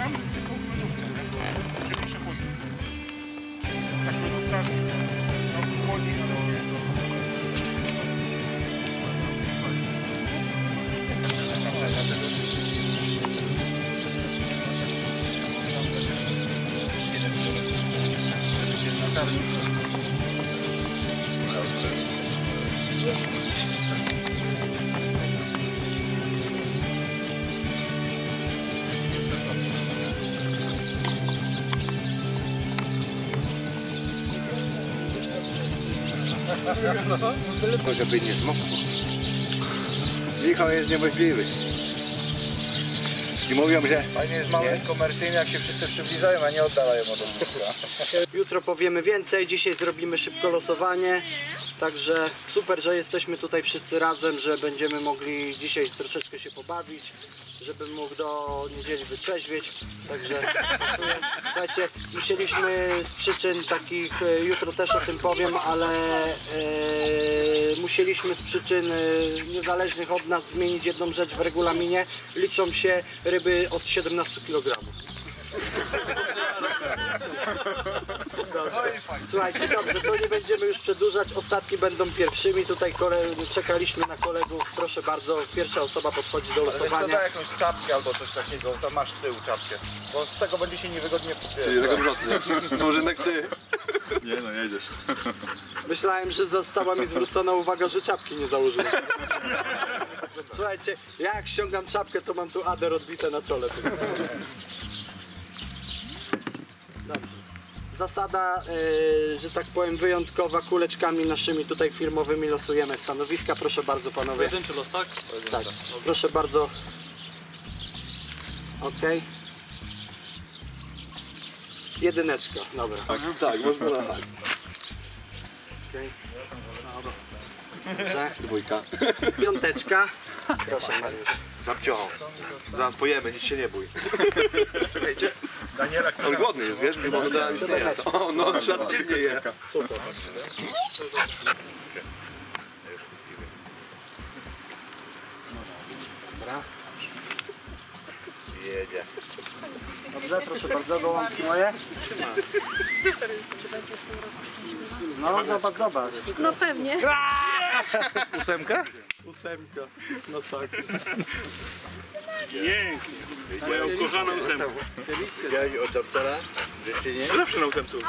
Żeby nie zmokło. Michał jest niemożliwy. I mówią, że fajnie jest mały komercyjny, jak się wszyscy przybliżają, a nie oddalają od ogniska. Jutro powiemy więcej, dzisiaj zrobimy szybko losowanie. Także super, że jesteśmy tutaj wszyscy razem, że będziemy mogli dzisiaj troszeczkę się pobawić, żebym mógł do niedzieli wytrzeźwieć. Także słuchajcie, musieliśmy z przyczyn takich, jutro też o tym powiem, ale musieliśmy z przyczyn niezależnych od nas zmienić jedną rzecz w regulaminie. Liczą się ryby od 17 kg. Słuchajcie, dobrze, to nie będziemy już przedłużać. Ostatni będą pierwszymi. Tutaj czekaliśmy na kolegów. Proszę bardzo, pierwsza osoba podchodzi do losowania. Ale da jakąś czapkę albo coś takiego, to masz z tyłu czapkę. Bo z tego będzie się niewygodnie podbierać. czyli tego odwrotnie. Może jednak ty. Nie no, jedziesz. Myślałem, że została mi zwrócona uwaga, że czapki nie założyłem. Słuchajcie, ja jak ściągam czapkę, to mam tu ader odbite na czole. Dobrze. Zasada, że tak powiem, wyjątkowa, kuleczkami naszymi tutaj firmowymi losujemy stanowiska. Proszę bardzo, panowie. Pojedynczy los, tak? Tak, proszę bardzo. Ok. Jedyneczka, dobra. Tak, można na tak. Okay. Dobrze. Dwójka. Piąteczka. Proszę, Mariusz. Babcio, zaraz pojemy, nic się nie bój. Czekajcie. Daniela, On głodny jest, wiesz, mimo że teraz nic nie je. O, no 3 razy dziennie je. Super. Dobra. jedzie. Dobrze, proszę bardzo, gołąbki moje. Super, czy będzie w tym roku szczęśliwa? No zobacz, zobacz. No pewnie. Ósemkę? Ósemka. No tak. Pięknie. Moja ukochana ósemka. Chciałeś od doktora? Że nie? Zawsze na ósemcu.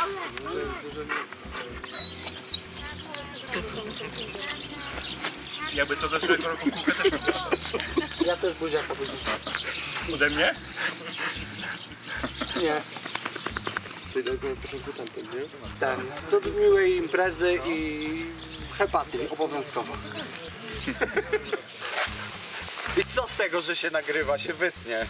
Jakby to zeszłego roku kółkę też Ja też buziaka buziaka. ode mnie? Nie. Czyli na początku tamten, nie? Ten. Do miłej imprezy i hepaty obowiązkowo. I co z tego, że się nagrywa, się wytnie?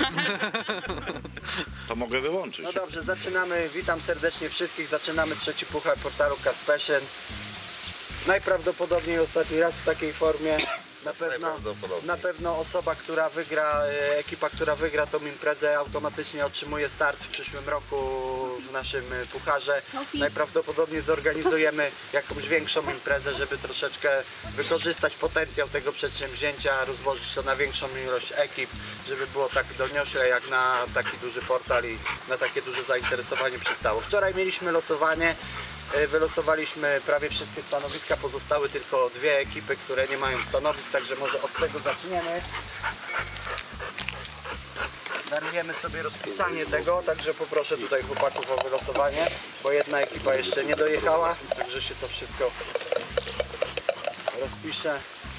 To mogę wyłączyć. No dobrze, zaczynamy. Witam serdecznie wszystkich. Zaczynamy trzeci puchar portalu Carp Passion. Najprawdopodobniej ostatni raz w takiej formie. Na pewno osoba, która wygra, ekipa, która wygra tą imprezę, automatycznie otrzymuje start w przyszłym roku w naszym pucharze. Najprawdopodobniej zorganizujemy jakąś większą imprezę, żeby troszeczkę wykorzystać potencjał tego przedsięwzięcia, rozłożyć to na większą ilość ekip, żeby było tak doniośle jak na taki duży portal i na takie duże zainteresowanie przystało. Wczoraj mieliśmy losowanie. Wylosowaliśmy prawie wszystkie stanowiska, pozostały tylko dwie ekipy, które nie mają stanowisk, także może od tego zaczniemy. Darujemy sobie rozpisanie tego, także poproszę tutaj chłopaków o wylosowanie, bo jedna ekipa jeszcze nie dojechała, także się to wszystko rozpisze.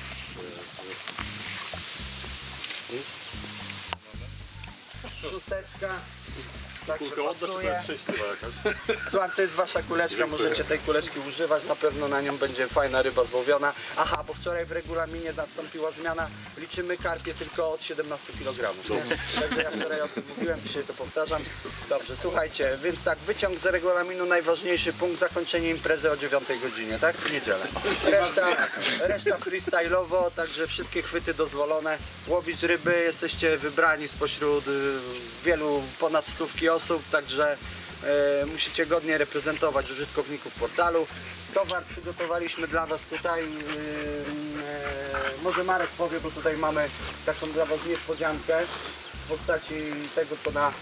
Szósteczka. Tak się pasuje. Słucham, to jest wasza kuleczka, możecie tej kuleczki używać, na pewno na nią będzie fajna ryba złowiona. Aha, bo wczoraj w regulaminie nastąpiła zmiana, liczymy karpie tylko od 17 kg. Także ja wczoraj o tym mówiłem, dzisiaj to powtarzam. Dobrze, słuchajcie, więc tak, wyciąg z regulaminu, najważniejszy punkt, zakończenie imprezy o 9 godzinie, tak? W niedzielę. Reszta freestyle'owo, także wszystkie chwyty dozwolone. Łowić ryby, jesteście wybrani spośród wielu ponad 100 osób, także musicie godnie reprezentować użytkowników portalu. Towar przygotowaliśmy dla was tutaj, może Marek powie, bo tutaj mamy taką dla was niespodziankę. w postaci tego, co na...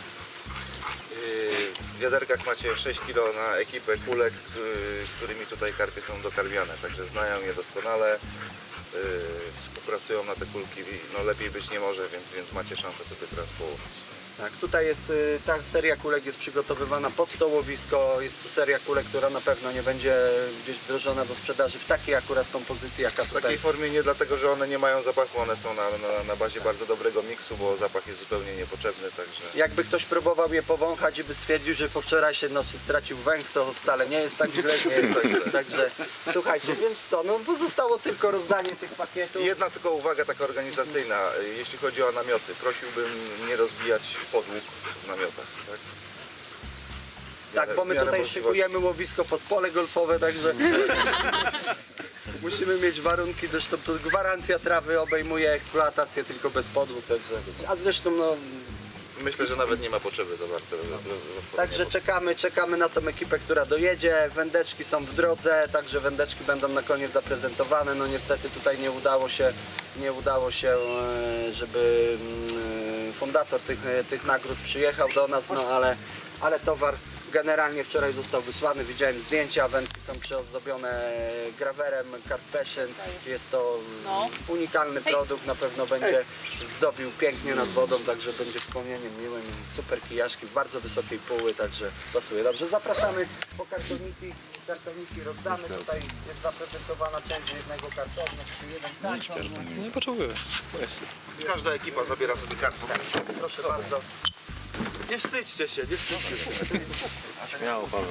W wiaderkach macie 6 kg na ekipę kulek, którymi tutaj karpie są dokarmiane, także znają je doskonale, współpracują na te kulki, no lepiej być nie może, więc macie szansę sobie teraz połowić. Tak, tutaj jest, ta seria kulek jest przygotowywana pod to łowisko, jest to seria kulek, która na pewno nie będzie gdzieś wdrożona do sprzedaży w takiej akurat kompozycji, jaka W takiej tutaj. formie nie dlatego, że one nie mają zapachu, one są na bazie bardzo dobrego miksu, bo zapach jest zupełnie niepotrzebny, także... Jakby ktoś próbował je powąchać i by stwierdził, że po wczorajszej nocy stracił węch, to wcale nie jest tak źle, nie jest tak źle. Także słuchajcie, więc co, no pozostało tylko rozdanie tych pakietów. I jedna tylko uwaga taka organizacyjna, jeśli chodzi o namioty, prosiłbym nie rozbijać podłóg w namiotach, tak? Tak, bo my tutaj szykujemy łowisko pod pole golfowe, także musimy mieć warunki, zresztą to gwarancja trawy obejmuje eksploatację tylko bez podłóg, także... A zresztą no... Myślę, że nawet nie ma potrzeby za bardzo. Także czekamy na tą ekipę, która dojedzie, wędeczki są w drodze, także wędeczki będą na koniec zaprezentowane. No niestety tutaj nie udało się, żeby fundator tych nagród przyjechał do nas, no ale towar generalnie wczoraj został wysłany, widziałem zdjęcia, wędki są przyozdobione grawerem, Carp Passion, jest to unikalny produkt, na pewno będzie zdobił pięknie nad wodą, także będzie wspomnieniem miłym, super kijaszki w bardzo wysokiej póły, także pasuje. Dobrze, zapraszamy po kartoniki rozdamy, tutaj jest zaprezentowana część jednego kartonu, czy jeden karton. Nie potrzebuję. Każda ekipa zabiera sobie kartę. Proszę bardzo. Nie wstydźcie się, nie wstydźcie się. Śmiało, Paweł.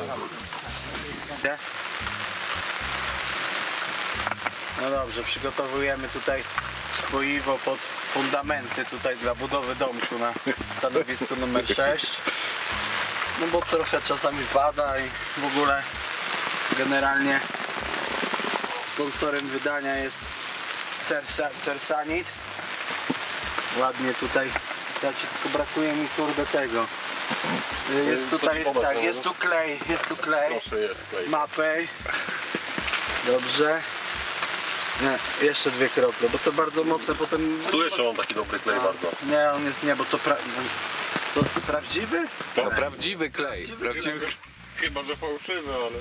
No dobrze, przygotowujemy tutaj spoiwo pod fundamenty tutaj dla budowy domku na stanowisku numer 6. No bo trochę czasami pada i w ogóle generalnie sponsorem wydania jest Cersanit. Ładnie tutaj, tylko brakuje mi kurde tego. Jest tutaj, tak, jest tu klej. Proszę, jest klej. Mapej. Dobrze. Nie, jeszcze 2 krople, bo to bardzo mocne potem... Tu jeszcze mam taki dobry klej bardzo. Nie, on jest, nie, bo to prawdziwy? Prawdziwy klej. Prawdziwy. Chyba, że fałszywy, ale...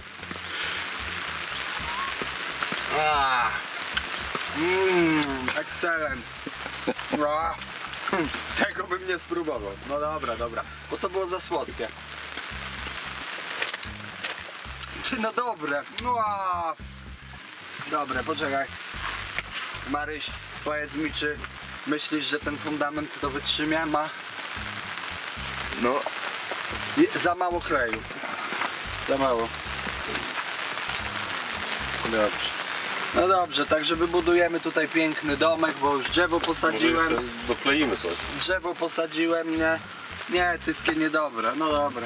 Excellent. Tego bym nie spróbował. No dobra, bo to było za słodkie. No dobre. Dobre, poczekaj. Maryś, powiedz mi, czy myślisz, że ten fundament to wytrzymie? No, Za mało kleju. Za mało. Dobrze. No dobrze, także wybudujemy tutaj piękny domek, bo już drzewo Może posadziłem. jeszcze dokleimy coś. Drzewo posadziłem, nie, tyskie niedobre, no dobra.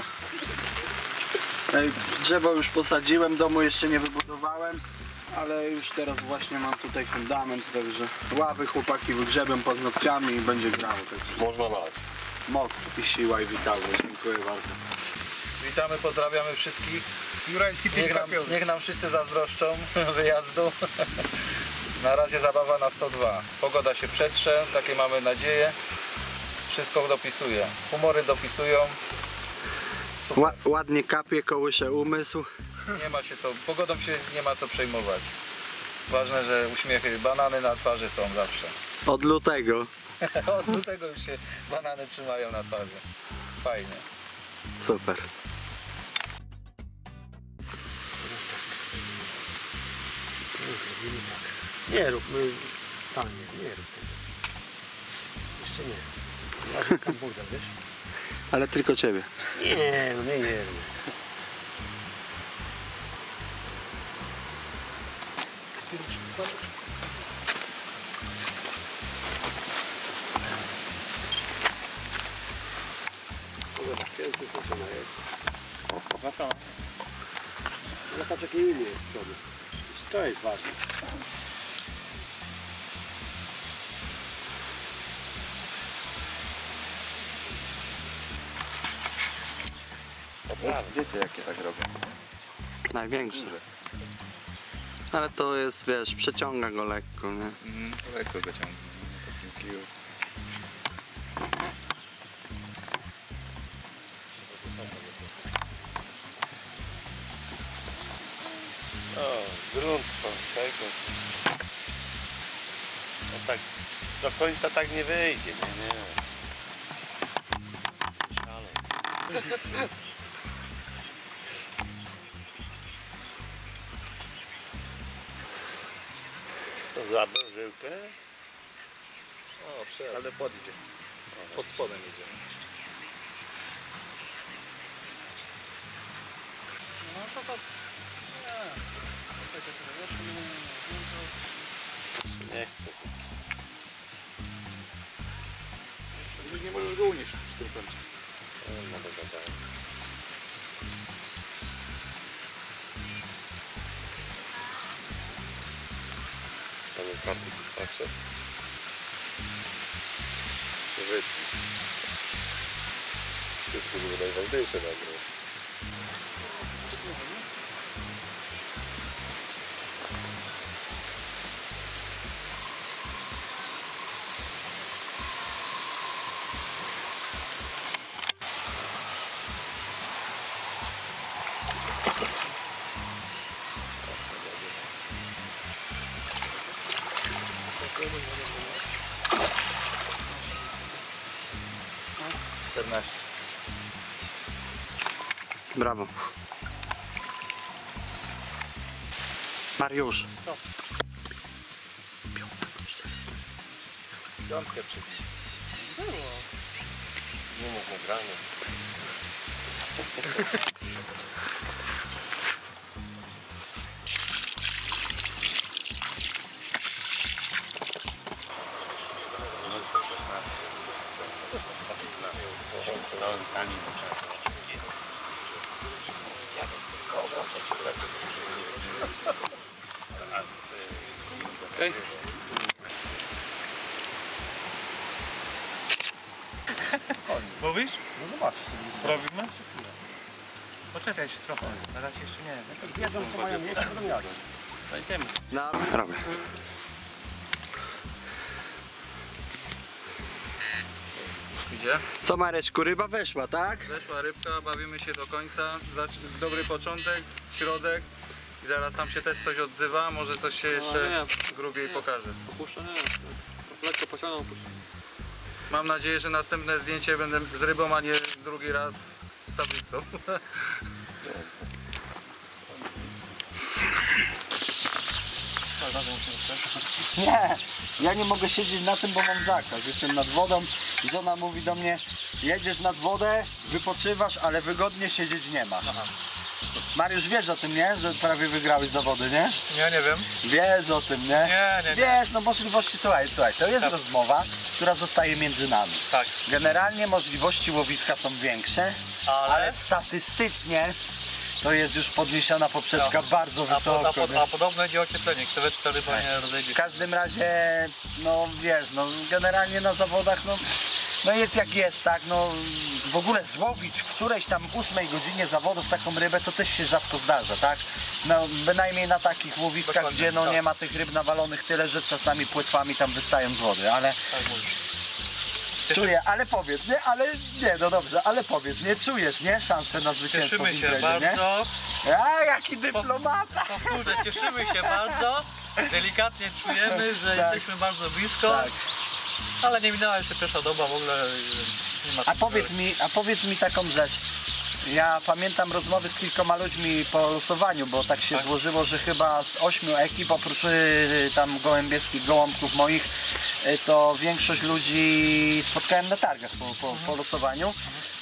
Drzewo już posadziłem, domu jeszcze nie wybudowałem, ale już teraz właśnie mam tutaj fundament, także ławy chłopaki wygrzebią paznokciami i będzie grało. Także Można lać. moc i siła i witalność, dziękuję bardzo. Witamy, pozdrawiamy wszystkich. Jurajski Niech nam wszyscy zazdroszczą wyjazdu. Na razie zabawa na 102. Pogoda się przetrze, takie mamy nadzieję. Wszystko dopisuje. Humory dopisują. Super. Ładnie kapie, kołysze umysł. Nie ma się co, pogodą się nie ma co przejmować. Ważne, że uśmiechy, banany na twarzy są zawsze. Od lutego. Od tego już się banany trzymają na twarzy. Fajnie. Super. Nie rób, Panie, nie rób tego. Jeszcze nie. Ja tam burger, wiesz? Ale tylko ciebie. Nie, no nie jemy. Zobacz, jakie imię jest z przodu. To jest ważne. wiecie jakie tak robią. Największy. Ale to jest, wiesz, przeciąga go lekko, nie? Lekko go ciągnie. Takim kiju. Grunt tego. No tak, do końca tak nie wyjdzie, nie. Szalej. To zabrał żyłkę? O, ale podjdzie. Pod spodem idzie. Nie chcę. Nie możesz go unieść w tym końcu. No dobra. Tam jest karty się starsze. Nie wytnij. Wszystko były najważniejsze nagle. Brawo. Mariusz. Piątkę przed. Nie mów nagranie. Stałem za nim. Mówisz? No zobaczcie sobie. Robimy? Poczekaj się trochę, na razie jeszcze nie. Wiedzą co mają mieć, to będą jadać. Zajdziemy. Robię. Gdzie? Co Mareczku, ryba weszła, tak? Weszła rybka, bawimy się do końca. Dobry początek, środek. I zaraz tam się też coś odzywa, może coś się jeszcze grubiej pokaże. Puszczę, nie. Lekko pociągnął. Mam nadzieję, że następne zdjęcie będę z rybą, a nie drugi raz z tablicą. Nie, ja nie mogę siedzieć na tym, bo mam zakaz. Jestem nad wodą. Żona mówi do mnie, jedziesz nad wodę, wypoczywasz, ale wygodnie siedzieć nie ma. Mariusz, wiesz o tym, nie? Że prawie wygrałeś zawody, nie? Nie wiem. Wiesz o tym, nie? Nie. Wiesz, no możliwości, słuchaj, to jest rozmowa, która zostaje między nami. Tak. Generalnie możliwości łowiska są większe, ale statystycznie to jest już podniesiona poprzeczka bardzo wysoko. nie? A podobno idzie ocieplenie, kreweczka ryba nie rozejdzie. W każdym razie, no wiesz, no generalnie na zawodach, no jest jak jest, tak, no w ogóle złowić w którejś tam 8 godzinie zawodów taką rybę to też się rzadko zdarza, tak? No bynajmniej na takich łowiskach, Dokładnie, gdzie no tak. nie ma tych ryb nawalonych tyle, że czasami płetwami tam wystają z wody, ale Tak mówisz. czuję, ale powiedz, nie, no dobrze, ale powiedz, nie czujesz, nie, szansę na zwycięstwo w Cieszymy się imprezie, nie? bardzo. A, jaki dyplomata! Powtórzę, cieszymy się bardzo. Delikatnie czujemy, że Tak. jesteśmy bardzo blisko. Tak. Ale nie minęła jeszcze pierwsza doba w ogóle. Nie ma A powiedz mi taką rzecz. Ja pamiętam rozmowy z kilkoma ludźmi po losowaniu, bo tak się złożyło, że chyba z 8 ekip, oprócz tam gołębieskich gołąbków moich, to większość ludzi spotkałem na targach po losowaniu.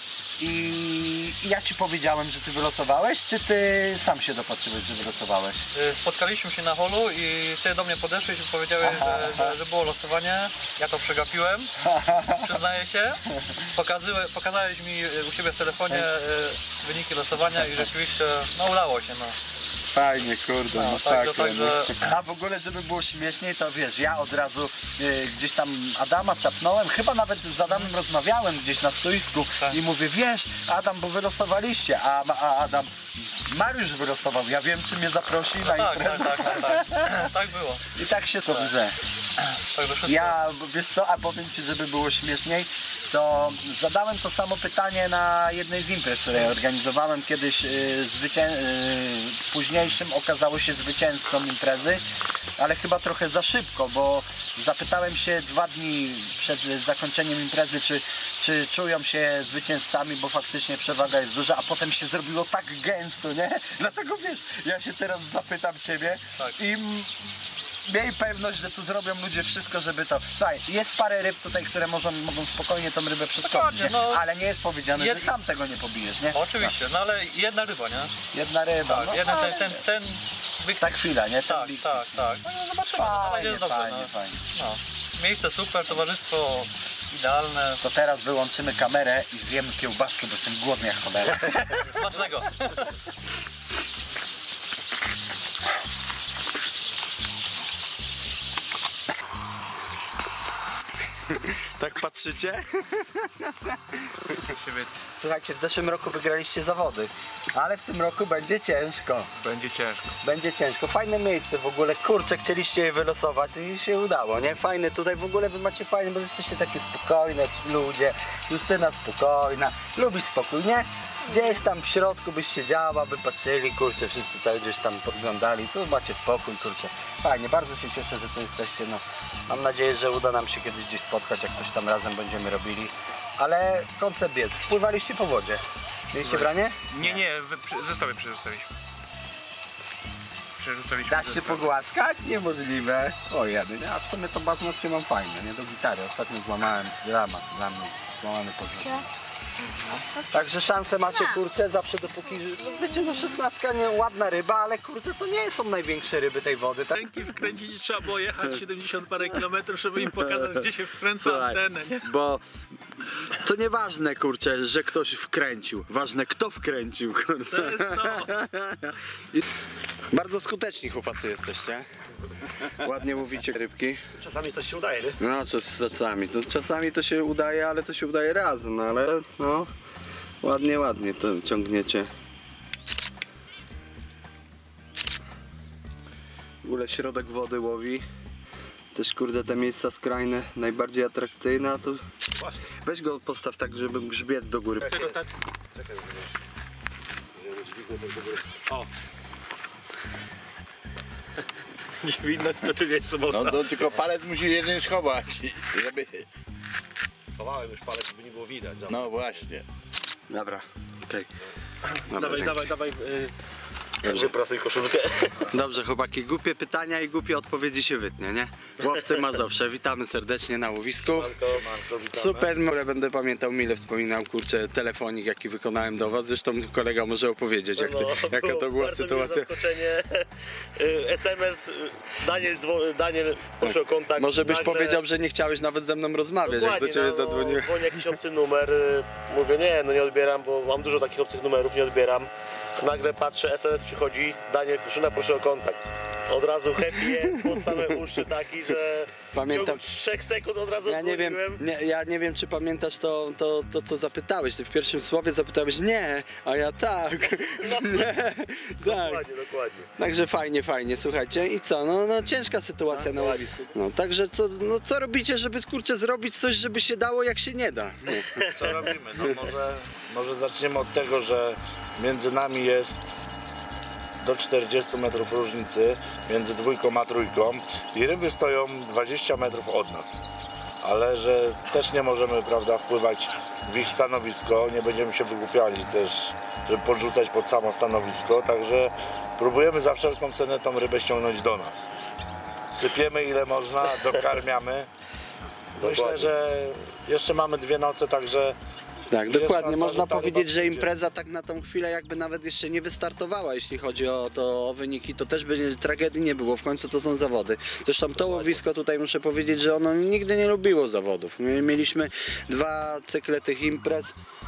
I ja ci powiedziałem, że ty wylosowałeś, czy ty sam się dopatrzyłeś, że wylosowałeś? Spotkaliśmy się na holu i ty do mnie podeszłeś i powiedziałeś, że było losowanie. Ja to przegapiłem, przyznaję się. Pokazałeś mi u siebie w telefonie wyniki losowania i rzeczywiście no udało się. No. Fajnie, kurde, No, masakra. także- A w ogóle, żeby było śmieszniej, to wiesz, ja od razu gdzieś tam Adama czapnąłem, chyba nawet z Adamem rozmawiałem gdzieś na stoisku Tak. i mówię, wiesz, Adam, bo wylosowaliście, a Adam, Mariusz wylosował, ja wiem, czy mnie zaprosi na Tak, imprezę. tak było. I tak się to grze. Także wszystko. Ja, wiesz co, a powiem ci, żeby było śmieszniej, to zadałem to samo pytanie na jednej z imprez, które organizowałem kiedyś. Późniejszym okazało się zwycięzcą imprezy, ale chyba trochę za szybko, bo zapytałem się 2 dni przed zakończeniem imprezy, czy czują się zwycięzcami, bo faktycznie przewaga jest duża, a potem się zrobiło tak gęsto, nie? Dlatego wiesz, ja się teraz zapytam Ciebie i miej pewność, że tu zrobią ludzie wszystko, żeby to... Słuchaj, jest parę ryb tutaj, które mogą spokojnie tą rybę przeskoczyć, nie? Ale nie jest powiedziane, że sam tego nie pobijesz, nie? Oczywiście, no ale jedna ryba, nie? Jedna ryba, Tak, no, jeden, ale... ten Ta chwila, nie? Ten tak, big tak, tak. No i zobaczymy, no, Fajnie, jest dobrze. fajnie, No. fajnie. No. Miejsce super, towarzystwo idealne. To teraz wyłączymy kamerę i zjemy kiełbaskę, bo jestem głodny jak cholera. Smacznego. Tak patrzycie? Słuchajcie, w zeszłym roku wygraliście zawody, ale w tym roku będzie ciężko. Będzie ciężko. Będzie ciężko. Fajne miejsce w ogóle, kurczę, chcieliście je wylosować i się udało, nie? Fajne tutaj w ogóle wy macie fajne, bo jesteście takie spokojne ludzie. Justyna spokojna, lubisz spokój, nie? Gdzieś tam w środku byś siedziała, by patrzyli, kurczę, wszyscy tutaj gdzieś tam podglądali, tu macie spokój, kurczę. Fajnie, bardzo się cieszę, że tu jesteście, no. Mam nadzieję, że uda nam się kiedyś gdzieś spotkać, jak coś tam razem będziemy robili. Ale koncept jest, wpływaliście po wodzie. Mieliście branie? Nie, zestawy przerzucaliśmy. Dasz się pogłaskać? Niemożliwe. O jady, nie? A w sumie to baznokcie mam fajne, nie? Do gitary. Ostatnio złamałem, dramat dla mnie, złamany pozycję. Także szanse macie, kurczę, zawsze dopóki, no wiecie, no 16 nie ładna ryba, ale kurczę, to nie są największe ryby tej wody. Tak? Ręki wkręcić trzeba było jechać 70 parę kilometrów, żeby im pokazać, gdzie się wkręca antenę, nie? Bo to nieważne, kurczę, że ktoś wkręcił. Ważne, kto wkręcił, kurczę. To jest to. Bardzo skuteczni chłopacy jesteście. Ładnie mówicie rybki. Czasami coś się udaje, nie? No, czasami to się udaje, ale to się udaje razem, no ale no ładnie to ciągniecie. W ogóle środek wody łowi. Też kurde te miejsca skrajne, najbardziej atrakcyjne, a to weź go postaw tak, żeby grzbiet do góry. O. Nie winno, to ty wiesz co można. No to tylko palec musi jeden schować, żeby... Schowałem już palec, żeby nie było widać. No właśnie. Dobra, okej. Dawaj. Dobrze, pracuj koszulkę. Dobrze chłopaki, głupie pytania i głupie odpowiedzi się wytnie, nie? Łowcy Mazowsze, witamy serdecznie na łowisku. Manko, witamy. Super, będę pamiętał, mile wspominał, kurczę, telefonik jaki wykonałem do was. Zresztą kolega może opowiedzieć, jaka to była sytuacja. Zaskoczenie. SMS, Daniel, proszę o kontakt. Może byś Nagle... powiedział, że nie chciałeś nawet ze mną rozmawiać, jak do ciebie zadzwoniłem. Dzwoni jakiś obcy numer, mówię nie odbieram, bo mam dużo takich obcych numerów, nie odbieram. Nagle patrzę, SMS przychodzi, Daniel Kruszyna, proszę o kontakt. Od razu happy pod same uszy taki, że Pamiętam. w ciągu 3 sekund od razu Ja nie wiem, czy pamiętasz to co zapytałeś. Ty w pierwszym słowie zapytałeś nie, a ja tak. No. Nie, tak. Dokładnie. Także fajnie, słuchajcie. I co? No ciężka sytuacja na łowisku. No także co robicie, żeby kurczę zrobić coś, żeby się dało, jak się nie da? Co robimy? No może zaczniemy od tego, że między nami jest do 40 metrów różnicy między dwójką a trójką i ryby stoją 20 metrów od nas. Ale że też nie możemy, prawda, wpływać w ich stanowisko, nie będziemy się wygłupiali też, żeby podrzucać pod samo stanowisko, także próbujemy za wszelką cenę tą rybę ściągnąć do nas. Sypiemy ile można, dokarmiamy. Myślę, że jeszcze mamy 2 noce, także tak, dokładnie. szansa, Można że ta powiedzieć, ryba że przyjdzie. impreza tak na tą chwilę jakby nawet jeszcze nie wystartowała, jeśli chodzi o wyniki, to też by tragedii nie było, w końcu to są zawody. Zresztą to łowisko tutaj muszę powiedzieć, że ono nigdy nie lubiło zawodów. My mieliśmy 2 cykle tych imprez.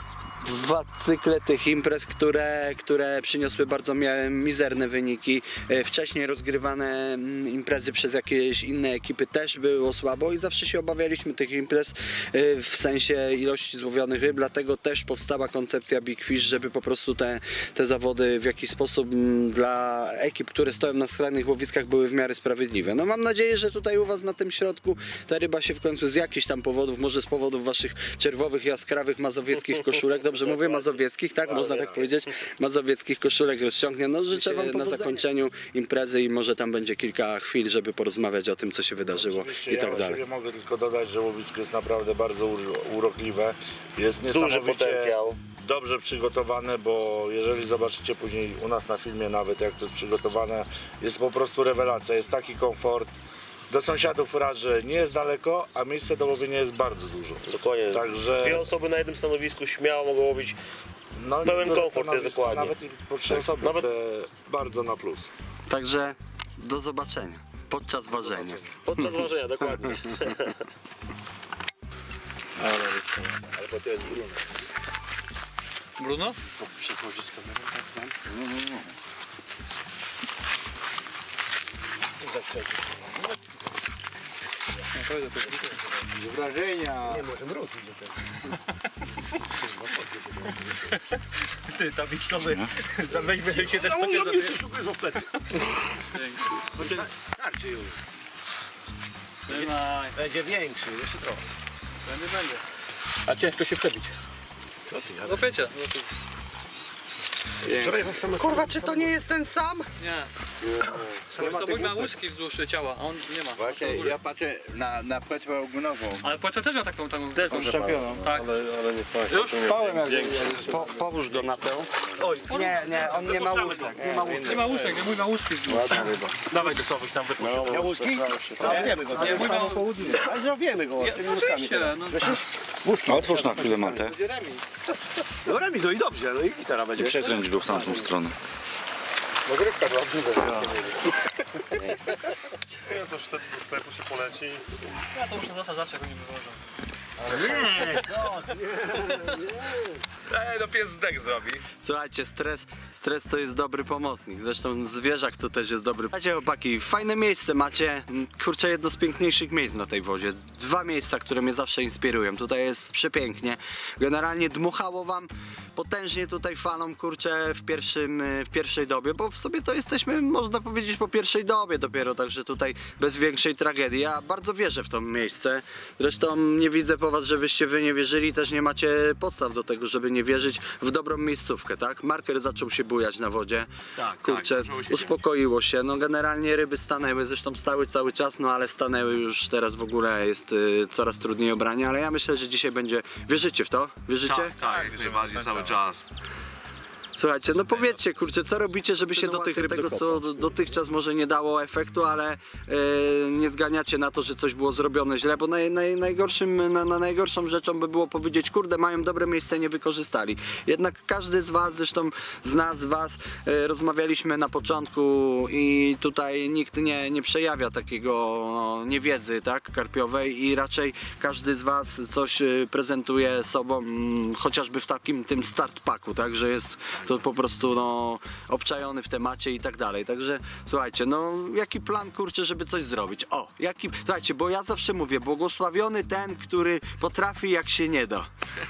2 cykle tych imprez, które przyniosły bardzo mizerne wyniki. Wcześniej rozgrywane imprezy przez jakieś inne ekipy też było słabo i zawsze się obawialiśmy tych imprez w sensie ilości złowionych ryb, dlatego też powstała koncepcja Big Fish, żeby po prostu te zawody w jakiś sposób dla ekip, które stoją na skrajnych łowiskach, były w miarę sprawiedliwe. No mam nadzieję, że tutaj u Was na tym środku ta ryba się w końcu z jakichś tam powodów, może z powodów Waszych czerwowych, jaskrawych, mazowieckich koszulek, dobrze mówię, mazowieckich, tak? Można tak powiedzieć? Mazowieckich koszulek rozciągnie. No życzę Wam na zakończeniu imprezy i może tam będzie kilka chwil, żeby porozmawiać o tym, co się wydarzyło i tak dalej. Ja mogę tylko dodać, że łowisko jest naprawdę bardzo urokliwe. Jest niesamowicie duży potencjał. Dobrze przygotowane, bo jeżeli zobaczycie później u nas na filmie nawet jak to jest przygotowane, jest po prostu rewelacja, jest taki komfort. Do sąsiadów raz, że nie jest daleko, a miejsce do łowienia jest bardzo dużo. Dokładnie. Także 2 osoby na jednym stanowisku śmiało mogą łowić. no, Pełen komfort jest dokładnie. Nawet i po 3 osoby, Nawet- bardzo na plus. Także do zobaczenia podczas ważenia. Podczas ważenia, dokładnie. Ale to jest Bruno. Bruno? Przechodzić kamerą, tak? Wrażenia. Ty, tam wiśnowy. Weźmy się też w plecy. Będzie większy, jeszcze trochę. Będzie. A ciężko się przebić. Co ty? No wiecie. Wczoraj was sama Kurwa, czy to nie jest ten sam? Nie. To mój ma łuski wzdłuż ciała, a on nie ma. Właśnie ja patrzę na płetwę ogonową. Ale płetwa też ma taką Szczepioną. tak. Ale nie tak. Już? Spałem jak połóż go na tył. Oj, Nie, on nie ma łusek. Nie ma łusek. nie ma łusek, nie mój ma łuski wzdłuż. Dawaj go Sławuś tam wypuść. Ja łuski? Zrobimy go. Nie, mój ma... Ale zrobimy go z tymi łuskami. Oczywiście, no. Otwórz na chwilę matę No remis, no i dobrze, no i gitara będzie. przekręć go w tamtą stronę. Dogrywka była Ja to wtedy do sklepu się poleci. Ja to muszę zawsze jak oni wywożą. No pies zdech zrobi. Słuchajcie, stres to jest dobry pomocnik. Zresztą zwierzak to też jest dobry. Słuchajcie, chłopaki, fajne miejsce macie. Kurczę, jedno z piękniejszych miejsc na tej wodzie. 2 miejsca, które mnie zawsze inspirują. Tutaj jest przepięknie. Generalnie dmuchało Wam potężnie tutaj falą, kurczę, w pierwszej dobie, bo w sobie to jesteśmy, można powiedzieć, po pierwszej dobie dopiero, także tutaj bez większej tragedii. Ja bardzo wierzę w to miejsce. Zresztą nie widzę po Was, żebyście Wy nie wierzyli, też nie macie podstaw do tego, żeby nie wierzyć w dobrą miejscówkę, tak? Marker zaczął się bujać na wodzie. Tak, Kurczę, uspokoiło się. No generalnie ryby stanęły, zresztą stały cały czas, no ale stanęły już teraz w ogóle jest coraz trudniej o branie, ale ja myślę, że dzisiaj będzie... Wierzycie w to? Wierzycie? Tak, jak najbardziej cały czas. Słuchajcie, no powiedzcie, kurczę, co robicie, żeby się do tych ryb tego, co dotychczas może nie dało efektu, ale nie zganiacie na to, że coś było zrobione źle, bo najgorszą rzeczą by było powiedzieć, kurde, mają dobre miejsce, nie wykorzystali. Jednak każdy z Was, zresztą z Was rozmawialiśmy na początku i tutaj nikt nie przejawia takiego niewiedzy, tak, karpiowej i raczej każdy z Was coś prezentuje sobą, chociażby w takim tym start packu, tak, że jest to po prostu obczajony w temacie i tak dalej. Także słuchajcie, jaki plan, kurczę, żeby coś zrobić? Słuchajcie, bo ja zawsze mówię, błogosławiony ten, który potrafi jak się nie da.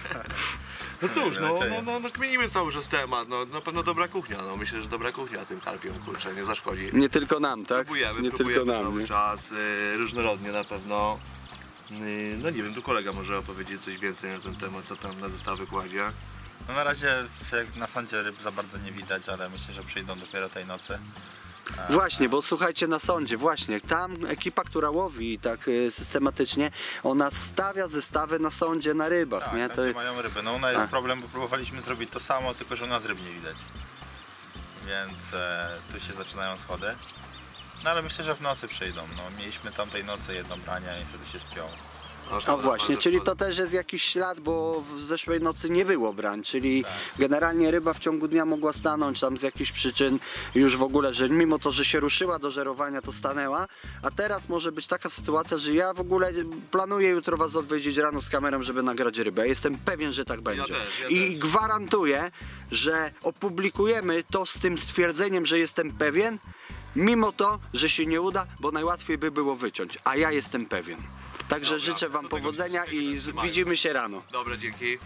No cóż, kminimy cały czas temat, na pewno dobra kuchnia, myślę, że dobra kuchnia tym karpiom, kurczę, nie zaszkodzi. Nie tylko nam, tak? Próbujemy cały czas, różnorodnie na pewno. No nie wiem, tu kolega może opowiedzieć coś więcej na ten temat, co tam na zestawy kładzie. No na razie na sądzie ryb za bardzo nie widać, ale myślę, że przyjdą dopiero tej nocy. Właśnie, bo słuchajcie, na sądzie, właśnie, tam ekipa, która łowi tak systematycznie, ona stawia zestawy na sądzie na rybach, tak, nie? To mają ryby. No u nas jest problem, bo próbowaliśmy zrobić to samo, tylko że u nas ryb nie widać. Więc tu się zaczynają schody. No ale myślę, że w nocy przyjdą. No, mieliśmy tamtej nocy jedno branie, a niestety się spiął. A właśnie, czyli to też jest jakiś ślad, bo w zeszłej nocy nie było brań, czyli generalnie ryba w ciągu dnia mogła stanąć tam z jakichś przyczyn już w ogóle, że mimo to, że się ruszyła do żerowania, to stanęła, a teraz może być taka sytuacja, że ja w ogóle planuję jutro was odwiedzić rano z kamerą, żeby nagrać rybę. Jestem pewien, że tak będzie. I gwarantuję, że opublikujemy to z tym stwierdzeniem, że jestem pewien, mimo to, że się nie uda, bo najłatwiej by było wyciąć, a ja jestem pewien. Także życzę wam powodzenia i widzimy się rano. Dobra, dzięki.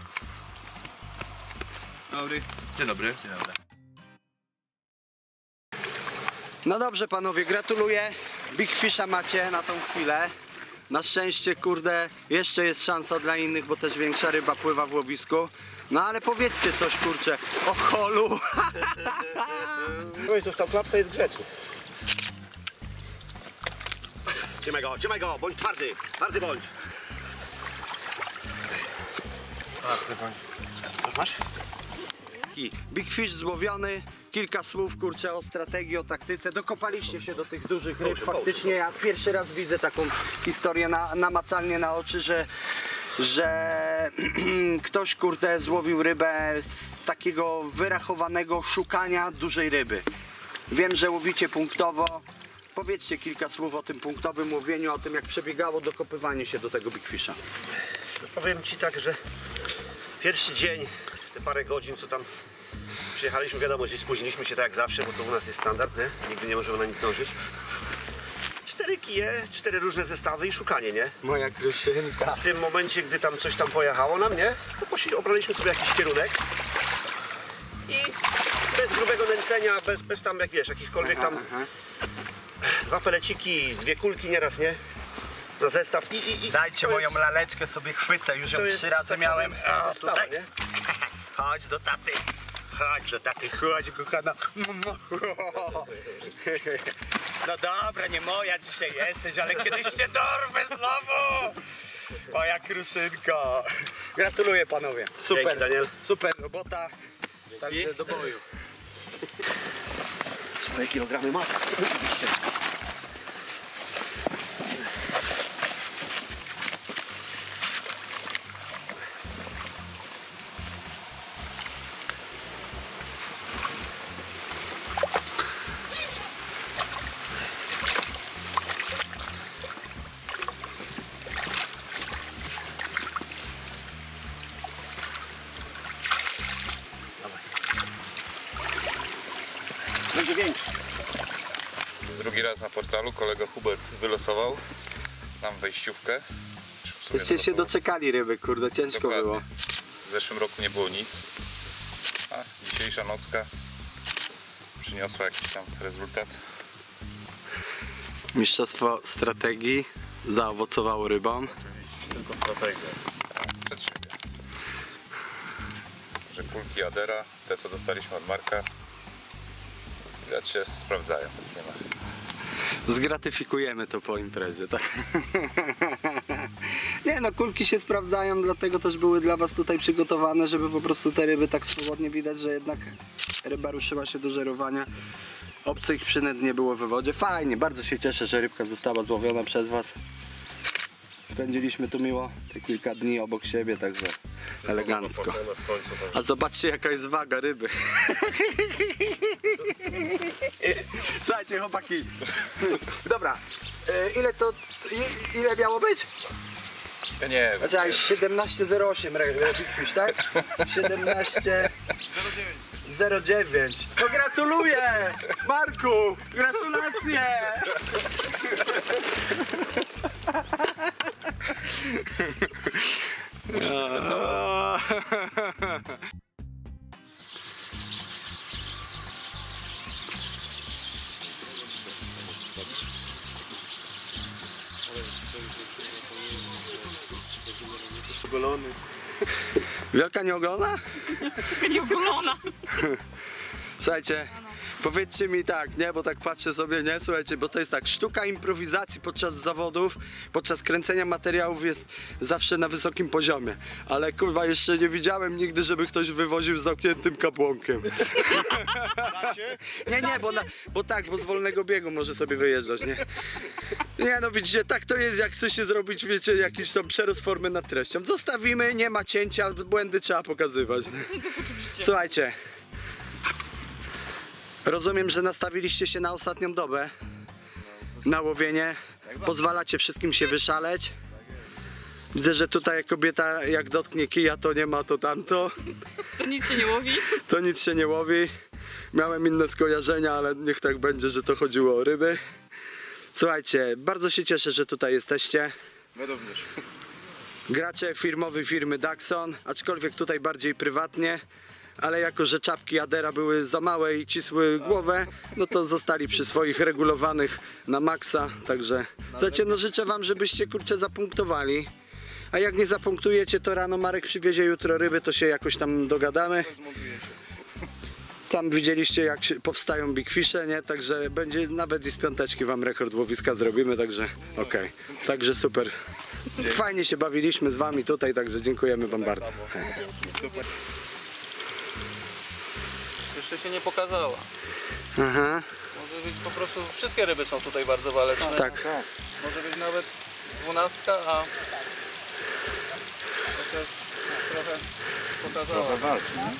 Dobry. Dzień dobry. Dzień dobry. No dobrze panowie, gratuluję. Big Fisha macie na tą chwilę. Na szczęście, kurde, jeszcze jest szansa dla innych, bo też większa ryba pływa w łowisku. No ale powiedzcie coś, kurczę, o holu. Dostał klapsa, jest grzeczny. Trzymaj go, bądź twardy, bądź. Masz? Big Fish złowiony, kilka słów, kurczę, o strategii, o taktyce. Dokopaliście się do tych dużych ryb. Faktycznie ja pierwszy raz widzę taką historię namacalnie na oczy, że ktoś, kurde, złowił rybę z takiego wyrachowanego szukania dużej ryby. Wiem, że łowicie punktowo. Powiedzcie kilka słów o tym punktowym łowieniu, o tym, jak przebiegało dokopywanie się do tego Big Fisha. Powiem ci tak, że pierwszy dzień, te parę godzin, co tam przyjechaliśmy, wiadomo, że spóźniliśmy się tak jak zawsze, bo to u nas jest standard, nie? Nigdy nie możemy na nic zdążyć. 4 kije, 4 różne zestawy i szukanie, nie? Moja kruszynka. W tym momencie, gdy tam coś tam pojechało nam, nie? To obraliśmy sobie jakiś kierunek i bez grubego nęcenia, bez tam, jak wiesz, jakichkolwiek tam 2 peleciki, 2 kulki nieraz, nie? Na zestaw i Dajcie moją laleczkę, sobie chwycę, już ją 3 razy miałem. O, tutaj, nie? Chodź do taty, chodź kochana. No dobra, nie moja dzisiaj jesteś, ale kiedyś cię dorwę znowu. Moja kruszynko. Gratuluję panowie. Super, dzięki, Daniel. Super robota. Także do boju. Swoje kilogramy ma. Będzie większy. Drugi raz na portalu kolega Hubert wylosował nam wejściówkę. Jeszcze się doczekali ryby, kurde, ciężko Dokładnie. było. W zeszłym roku nie było nic, a dzisiejsza nocka przyniosła jakiś tam rezultat. Mistrzostwo strategii zaowocowało rybą. Tylko strategia. Przed siebie. Że kulki Adera, te co dostaliśmy od Marka, widać się sprawdzają, więc nie ma. Zgratyfikujemy to po imprezie, tak? Nie no, kulki się sprawdzają, dlatego też były dla was tutaj przygotowane, żeby po prostu te ryby tak swobodnie widać, że jednak ryba ruszyła się do żerowania. Obcych przynęt nie było w wodzie. Fajnie, bardzo się cieszę, że rybka została złowiona przez was. Spędziliśmy tu miło te kilka dni obok siebie, także elegancko. A zobaczcie, jaka jest waga ryby. Słuchajcie, chłopaki. Dobra, ile miało być? Ja nie wiem. Znaczy, 17,08 Big Fish, tak? 17,09. To gratuluję! Marku, gratulacje! Ogolony. Wielka nie ogląda? Nie ogląda. Słuchajcie, Powiedzcie mi tak, nie, bo tak patrzę sobie, nie, słuchajcie, bo to jest tak, sztuka improwizacji podczas zawodów, podczas kręcenia materiałów jest zawsze na wysokim poziomie, ale kurwa jeszcze nie widziałem nigdy, żeby ktoś wywoził z zamkniętym kapłonkiem. Nie, bo z wolnego biegu może sobie wyjeżdżać, nie? Nie no widzicie, tak to jest, jak chce się zrobić, wiecie, jakiś tam przerost formy nad treścią. Zostawimy, nie ma cięcia, błędy trzeba pokazywać. Nie? Słuchajcie, rozumiem, że nastawiliście się na ostatnią dobę, na łowienie, pozwalacie wszystkim się wyszaleć. Widzę, że tutaj kobieta jak dotknie kija, to nie ma to tamto. To nic się nie łowi. To nic się nie łowi. Miałem inne skojarzenia, ale niech tak będzie, że to chodziło o ryby. Słuchajcie, bardzo się cieszę, że tutaj jesteście. My również. Gracie firmy Dachson, aczkolwiek tutaj bardziej prywatnie, ale jako że czapki Adera były za małe i cisły głowę, no to zostali przy swoich regulowanych na maksa, także słuchajcie, no życzę wam, żebyście kurczę zapunktowali. A jak nie zapunktujecie, to rano Marek przywiezie jutro ryby, to się jakoś tam dogadamy. Tam widzieliście, jak powstają big fishe, nie? Także będzie nawet i z piąteczki wam rekord łowiska zrobimy, także okej. Także super. Fajnie się bawiliśmy z wami tutaj, także dziękujemy wam bardzo. Jeszcze się nie pokazała. Aha. Może być po prostu, wszystkie ryby są tutaj bardzo waleczne. Tak. Może być nawet 12, a trochę pokazała. Trochę walczy, nie?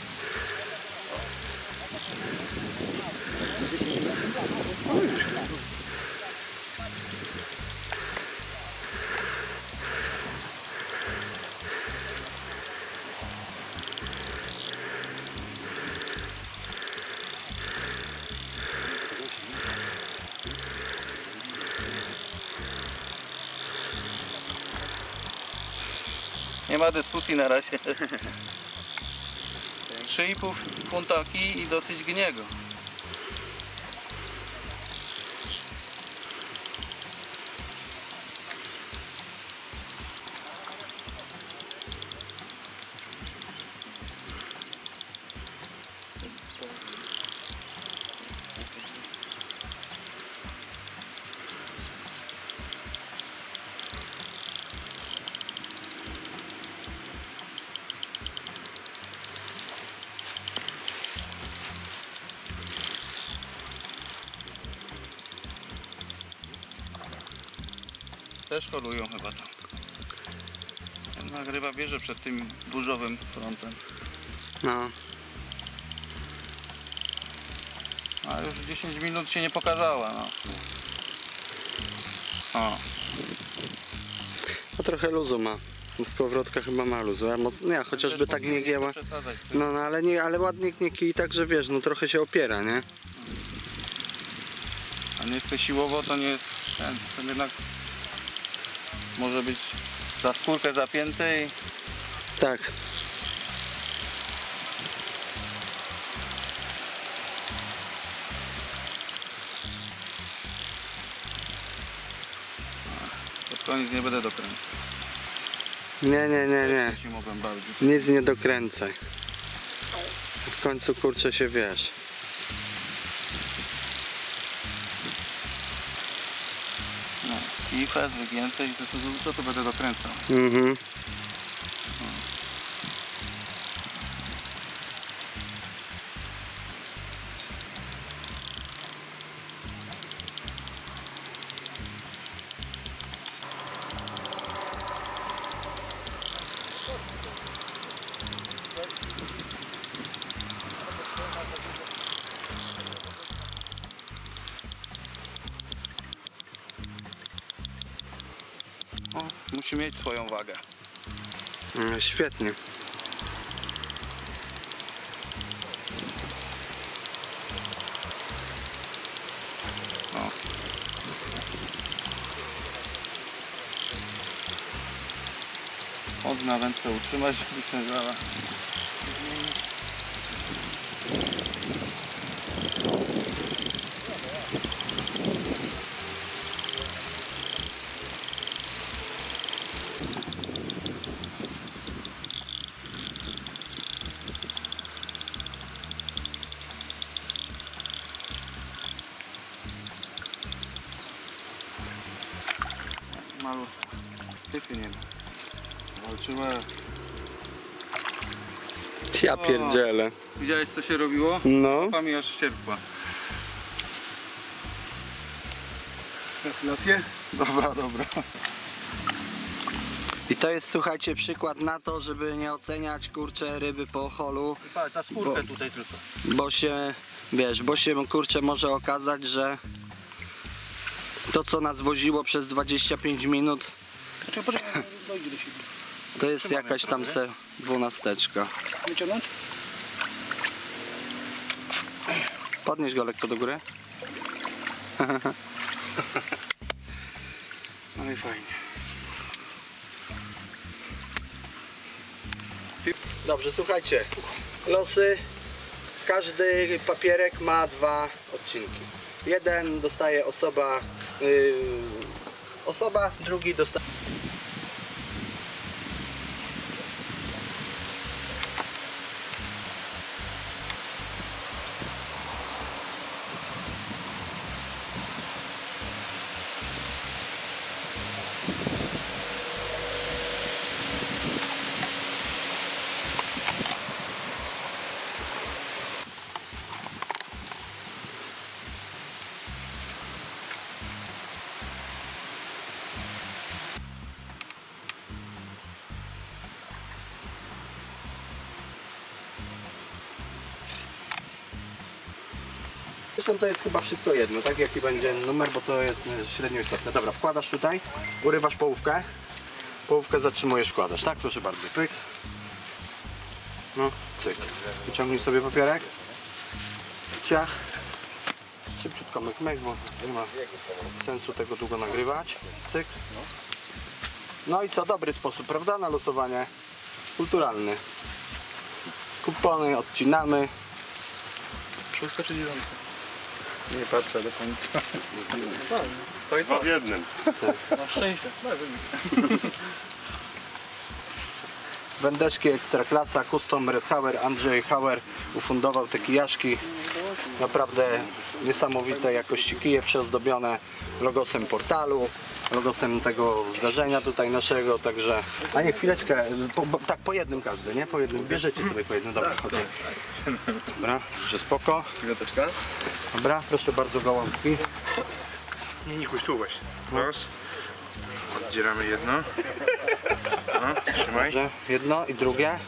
Nie ma dyskusji na razie. 3,5 funta kij i dosyć gniego. Też holują chyba to. Jednak ryba bierze przed tym burzowym frontem. No. A już 10 minut się nie pokazała, no. O. No trochę luzu ma. Skowrotka chyba ma luzu. Nie, chociażby tak nie gięła. No, ale ładnie nie kij, także wiesz, no trochę się opiera, nie? A nie chce siłowo, to nie jest ten, to jednak może być za skórkę zapięty i... Tak. Pod koniec nie będę dokręcał. Nie. Się mogłem bawić. Nic nie dokręcaj. W końcu kurczę się wiesz. No, i fez wygięty i to będę dokręcał. Mhm. O, musi mieć swoją wagę. Świetnie. O. Od na wędce utrzymać, żeby się grała. Malu. Typy nie ma. Walczymy. Ja pierdzielę. Widziałeś co się robiło? No. Łapa mi aż ścierpła. Gratulacje? Dobra, dobra. I to jest, słuchajcie, przykład na to, żeby nie oceniać, kurczę, ryby po holu. Patrz, ta skórkę tutaj tylko. Bo się, wiesz, kurczę, może okazać, że to, co nas woziło przez 25 minut, to jest jakaś tam se 12. Wyciągnąć? Podnieś go lekko do góry. No i fajnie. Dobrze, słuchajcie. Losy. Każdy papierek ma 2 odcinki. Jeden dostaje osoba, drugi dostaje... Zresztą to jest chyba wszystko jedno, tak? Jaki będzie numer, bo to jest średnio istotne. Dobra, wkładasz tutaj, urywasz połówkę, połówkę zatrzymujesz, wkładasz, tak? Proszę bardzo, pyk. No, cyk. Wyciągnij sobie papierek. Ciach. Szybciutko myk, myk, bo nie ma sensu tego długo nagrywać. Cyk. No i co? Dobry sposób, prawda? Na losowanie. Kulturalny. Kupony odcinamy. 6 czy 9? Nie patrzę do końca. To i to. W jednym. Na szczęście. Wędeczki Ekstraklasa, Custom Red Hauer, Andrzej Hauer ufundował te kijaszki. Naprawdę niesamowite jakości kije, przyozdobione logosem portalu, logosem tego zdarzenia tutaj naszego, także... A nie, chwileczkę, tak po jednym każdy, nie? Po jednym, bierzecie sobie po jednym, dobra, chodź. Dobra, że spoko. Chwileczka. Dobra, proszę bardzo, gołąbki. Nie, Nikuś, tu właśnie. Raz. Oddzieramy jedno. No, trzymaj. Dobrze, jedno i drugie.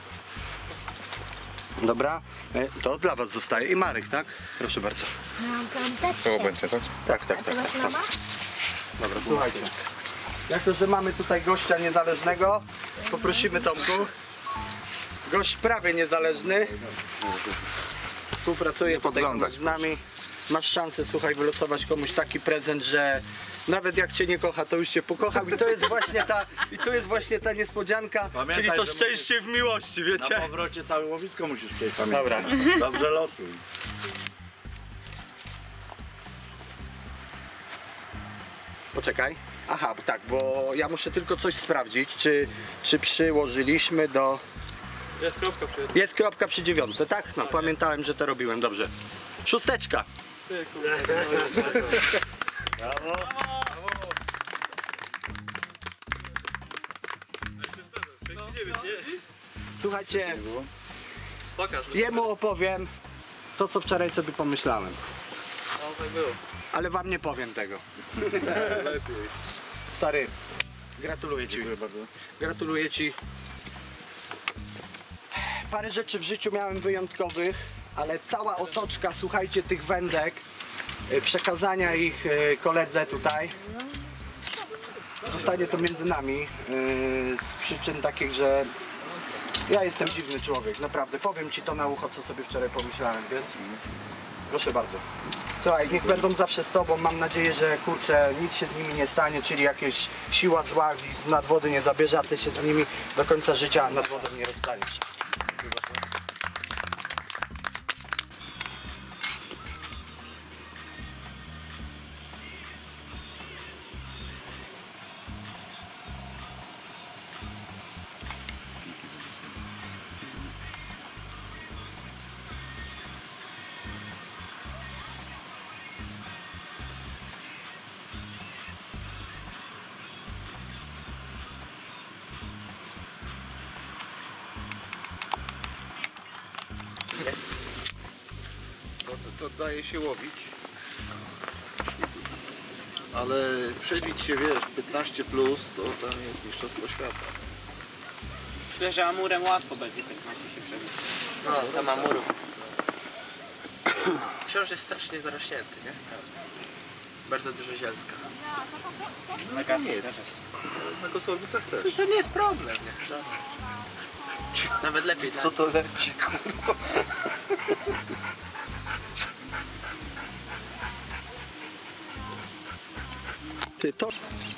Dobra, to dla was zostaje. I Marek, tak? Proszę bardzo. Mam piąteczkę. To będzie, tak? Tak, tak, tak. tak, tak. Dobra, słuchajcie. Jako, że mamy tutaj gościa niezależnego, poprosimy Tomku. Gość prawie niezależny. Współpracuje tutaj z nami. Masz szansę, słuchaj, wylosować komuś taki prezent, że nawet jak cię nie kocha, to już cię pokochał. I to jest właśnie ta niespodzianka, Pamiętaj, czyli to że szczęście w miłości, wiecie? Na powrocie całe łowisko musisz przejść, pamiętaj. Dobra. Dobrze losuj. Poczekaj. Aha, tak, bo ja muszę tylko coś sprawdzić, czy przyłożyliśmy do... Jest kropka przy... Jest kropka przy 9, tak? No, pamiętałem, że to robiłem, dobrze. 6. Ty, kurde. Brawo. Słuchajcie, Pokaż. jemu opowiem to, co wczoraj sobie pomyślałem. No tak było. Ale wam nie powiem tego. Stary, gratuluję ci. Gratuluję ci. Parę rzeczy w życiu miałem wyjątkowych, ale cała otoczka, słuchajcie, tych wędek, przekazania ich koledze tutaj, zostanie to między nami z przyczyn takich, że ja jestem dziwny człowiek, naprawdę. Powiem ci to na ucho, co sobie wczoraj pomyślałem, więc proszę bardzo. Słuchaj, niech będą zawsze z tobą, mam nadzieję, że kurczę, nic się z nimi nie stanie, czyli jakieś siła zła ich nad wody nie zabierze, a ty się z nimi do końca życia nad wodą nie rozstaniesz. to daje się łowić. Ale przebić się, wiesz, 15 plus, to tam jest mistrzostwo świata. Myślę, że amurem łatwo będzie 15 się przebić. No, tam amurów. Książ jest strasznie zarośnięty, nie? Bardzo dużo zielska. Na Gacach jest. też. Na Kosołowicach też. To nie jest problem, nie? Nawet lepiej. Co to leci, kurwa? Ty to...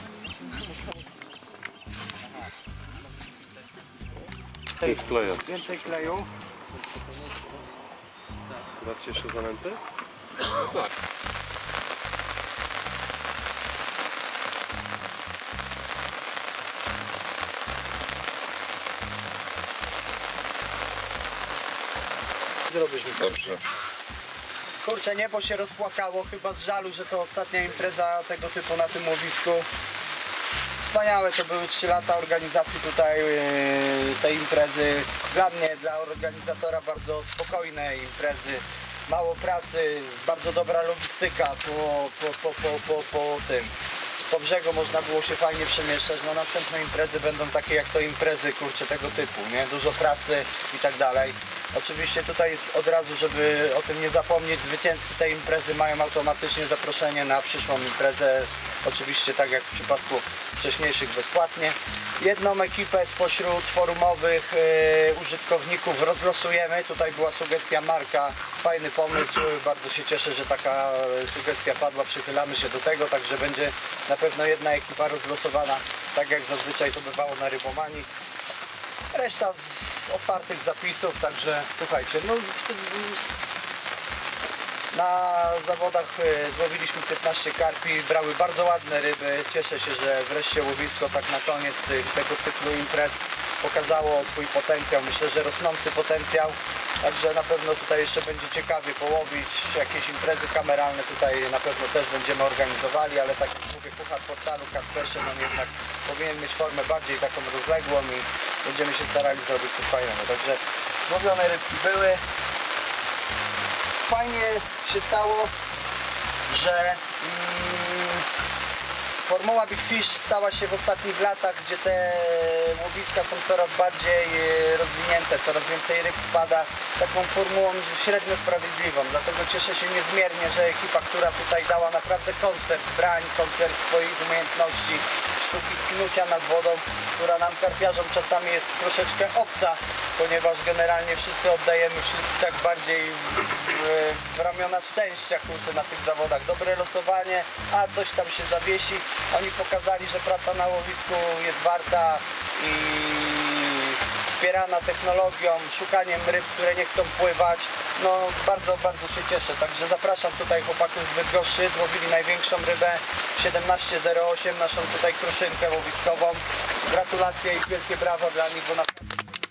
Więcej kleju. Dawcie jeszcze zanętę? Tak. Zrobisz mi to. Dobrze. Kurczę, niebo się rozpłakało, chyba z żalu, że to ostatnia impreza tego typu na tym łowisku. Wspaniałe to były 3 lata organizacji tutaj tej imprezy. Dla mnie, dla organizatora bardzo spokojne imprezy. Mało pracy, bardzo dobra logistyka po brzegu można było się fajnie przemieszczać. No następne imprezy będą takie jak to imprezy, kurczę, tego typu, nie? Dużo pracy i tak dalej. Oczywiście tutaj jest od razu, żeby o tym nie zapomnieć, zwycięzcy tej imprezy mają automatycznie zaproszenie na przyszłą imprezę. Oczywiście tak jak w przypadku wcześniejszych bezpłatnie. Jedną ekipę spośród forumowych użytkowników rozlosujemy. Tutaj była sugestia Marka, fajny pomysł, bardzo się cieszę, że taka sugestia padła, przychylamy się do tego, także będzie na pewno jedna ekipa rozlosowana, tak jak zazwyczaj to bywało na Rybomanii. Reszta z otwartych zapisów, także słuchajcie, no na zawodach złowiliśmy 15 karpi, brały bardzo ładne ryby. Cieszę się, że wreszcie łowisko tak na koniec tego cyklu imprez pokazało swój potencjał. Myślę, że rosnący potencjał, także na pewno tutaj jeszcze będzie ciekawie połowić. Jakieś imprezy kameralne tutaj na pewno też będziemy organizowali, ale tak jak mówię, puchar portalu Catfishing on jednak powinien mieć formę bardziej taką rozległą i będziemy się starali zrobić coś fajnego. Także złowione rybki były. Fajnie się stało, że formuła Big Fish stała się w ostatnich latach, gdzie te łowiska są coraz bardziej rozwinięte, coraz więcej ryb wpada, taką formułą średnio sprawiedliwą. Dlatego cieszę się niezmiernie, że ekipa, która tutaj dała naprawdę koncert brań, koncert swoich umiejętności, sztuki knucia nad wodą, która nam karpiarzom czasami jest troszeczkę obca, ponieważ generalnie wszyscy oddajemy tak bardziej w ramiona szczęścia, kurczę, na tych zawodach. Dobre losowanie, a coś tam się zawiesi. Oni pokazali, że praca na łowisku jest warta i wspierana technologią, szukaniem ryb, które nie chcą pływać. No bardzo, bardzo się cieszę. Także zapraszam tutaj chłopaków z Bydgoszczy. Złowili największą rybę 17,08, naszą tutaj kruszynkę łowiskową. Gratulacje i wielkie brawo dla nich, bo naprawdę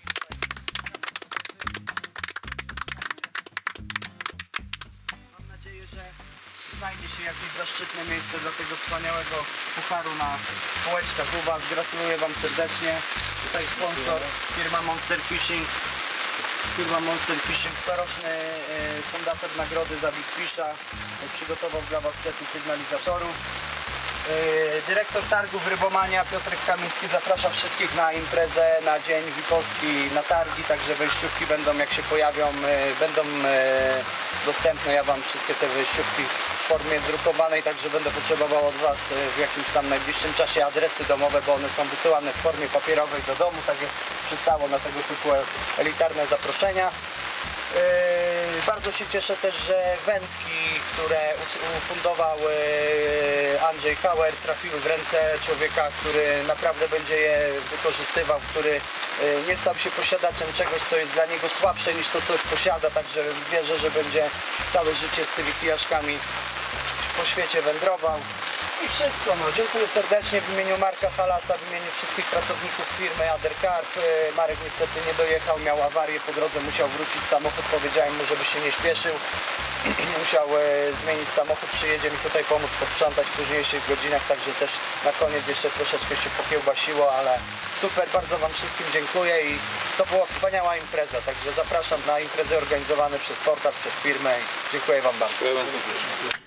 znajdzie się jakieś zaszczytne miejsce dla tego wspaniałego pucharu na półeczkach u Was. Gratuluję Wam serdecznie. Tutaj sponsor, firma Monster Fishing. Firma Monster Fishing, coroczny fundator nagrody za Big Fisha. Przygotował dla Was sety sygnalizatorów. Dyrektor targów Rybomania Piotrek Kamiński zaprasza wszystkich na imprezę, na dzień Wipowski, na targi, także wejściówki będą, jak się pojawią, będą dostępne. Ja Wam wszystkie te wejściówki w formie drukowanej, także będę potrzebował od Was w jakimś tam najbliższym czasie adresy domowe, bo one są wysyłane w formie papierowej do domu, tak jak przystało na tego typu elitarne zaproszenia. Bardzo się cieszę też, że wędki, które ufundował Andrzej Hauer, trafiły w ręce człowieka, który naprawdę będzie je wykorzystywał, który nie stał się posiadaczem czegoś, co jest dla niego słabsze niż to, co już posiada, także wierzę, że będzie całe życie z tymi kijaszkami po świecie wędrował. i wszystko. No. Dziękuję serdecznie w imieniu Marka Halasa, w imieniu wszystkich pracowników firmy Adercarp. Marek niestety nie dojechał, miał awarię po drodze, musiał wrócić samochód, powiedziałem mu, żeby się nie śpieszył. Musiał zmienić samochód, przyjedzie mi tutaj pomóc posprzątać w późniejszych godzinach, także też na koniec jeszcze troszeczkę się pokiełbasiło, ale super, bardzo Wam wszystkim dziękuję i to była wspaniała impreza, także zapraszam na imprezy organizowane przez portal, przez firmę i dziękuję Wam bardzo.